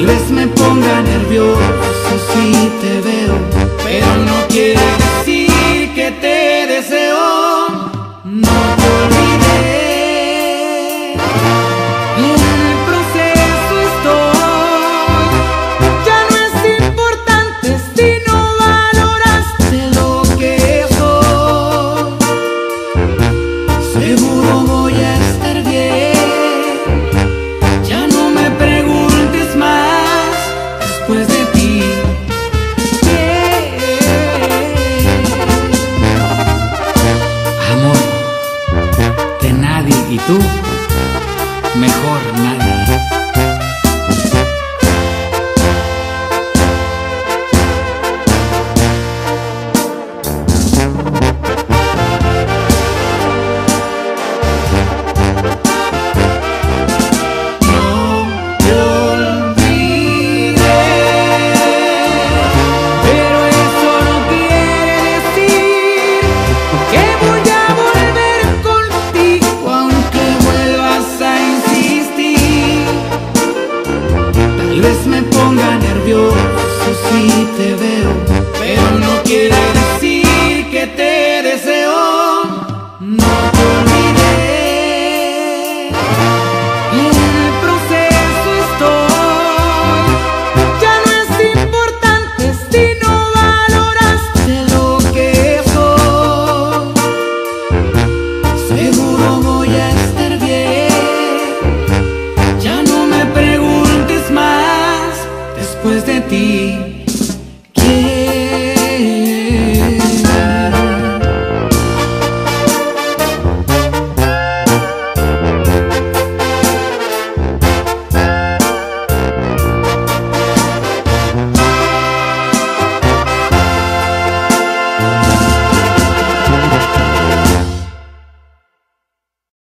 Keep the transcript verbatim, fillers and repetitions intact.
vez me ponga nervioso si te veo, pero no quiere decir que te deseo. No te olvidé, en el proceso estoy. Ya no es importante si no valoraste lo que soy. Seguro voy a estar bien, ya no me preguntes más después de ti. Amor de nadie y tú, mejor nadie. Tal vez me ponga nervioso si te veo, pero no quiero